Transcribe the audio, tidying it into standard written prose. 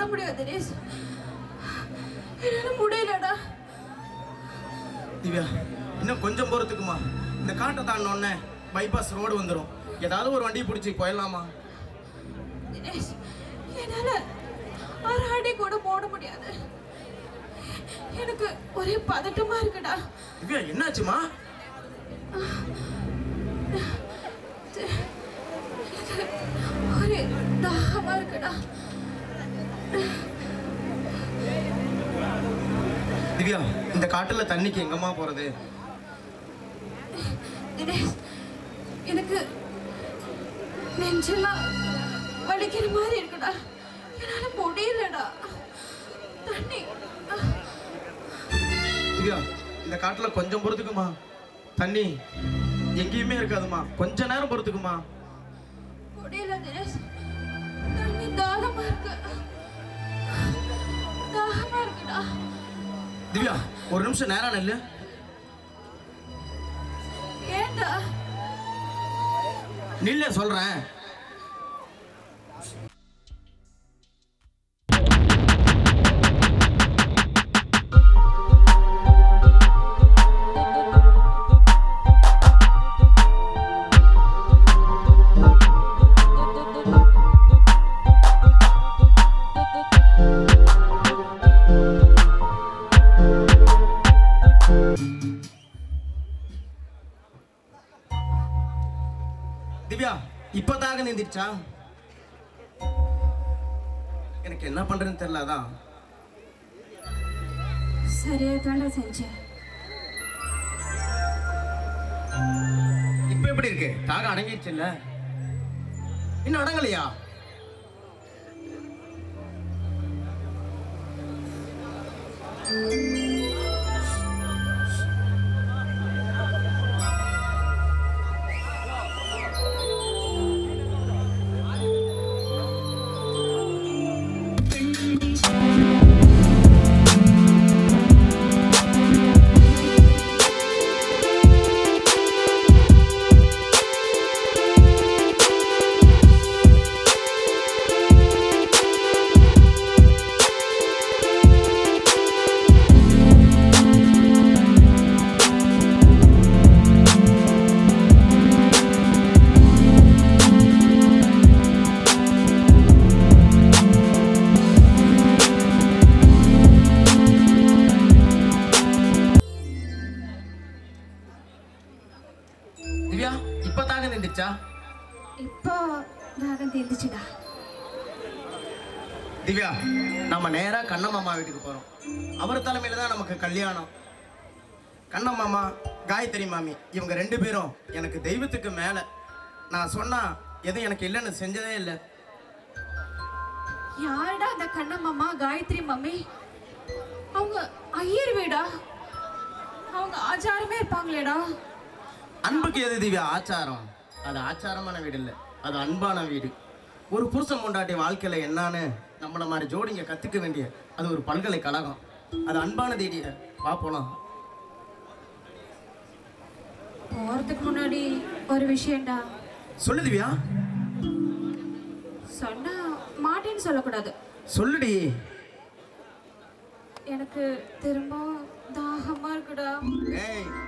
முடியாது தினேஷ். என்னால முடியலடா. திவ்யா, இன்னும் கொஞ்சம் போறதுக்குமா. இந்த காட்டை தாண்டினோடனே பைபாஸ் ரோடு வந்துடும். ஏதாவது ஒரு வண்டியை பிடிச்சி போயிடலாமா? தினேஷ், என்னால ஒரு அடி கூட போட முடியாது. எனக்கு ஒரே பதட்டமா இருக்குடா. திவ்யா, என்னாச்சுமா? ஒரே தாகமா இருக்குடா. திவ்யா, இந்த காட்டுல தண்ணிக்கு எங்கம்மா போறது? தினேஷ், எனக்கு நெஞ்செல்லாம் வலிக்கிற மாதிரி இருக்குடா. என்னால முடியலடா. தண்ணி. திவ்யா, இந்த காட்டுல கொஞ்சம் பொறுத்துக்குமா. தண்ணி எங்கேயுமே இருக்காதுமா. கொஞ்ச நேரம் பொறுத்துக்குமா. முடியல தினேஷ். தண்ணி தாகமா இருக்கு. தாகமா இருக்குடா. திவ்யா, ஒரு நிமிஷம் நேரம் நில்லு. ஏண்டா? நில்ல சொல்றேன். திவ்யா, இப்பதாக நீந்திருச்சா? எனக்கு என்ன பண்றேன்னு தெரியல. அதான் சரியா தாண்டா செஞ்சேன். இப்ப எப்படி இருக்கு? தாக அடங்கிடுச்சு இல்ல? இன்னும் அடங்கலையா? திவ்யா, இப்ப தாக நீந்திருச்சா? இப்போ தாகம் தீர்ந்துச்சுடா. திவ்யா, நம்ம நேரா கண்ணம்மாமா வீட்டுக்கு போறோம். அவர் தலைமையில தான் நமக்கு கல்யாணம். கண்ணம்மாமா, காயத்ரி மாமி, இவங்க 2 பேரும் எனக்கு தெய்வத்துக்கு மேல. நான் சொன்னா எதுவும் எனக்கு இல்லைன்னு செஞ்சதே இல்லை. யாருடா அந்த கண்ணம்மாமா, காயத்ரி மம்மி? அவங்க ஐயர் வீடா? அவங்க ஆச்சாரமே இருப்பாங்களேடா. அன்புக்கு எது திவ்யா ஆச்சாரம்? அது ஆச்சாரமான வீடு இல்லை, அது அன்பான வீடு. ஒரு புருஷன் பொண்டாட்டி வாழ்க்கையில என்னன்னு நம்மள மாதிரி ஜோடிங்க கத்துக்க வேண்டிய அது ஒரு பல்கலைக்கழகம். அது அன்பான தீடிய வா போலாம். போறதுக்கு முன்னாடி ஒரு விஷயம்டா. சொல்லு திவ்யா. சொன்னா மாட்டேன்னு சொல்லக்கூடாது. சொல்லுடி. எனக்கு திரும்ப தாகமா இருக்குடா. ஏய்,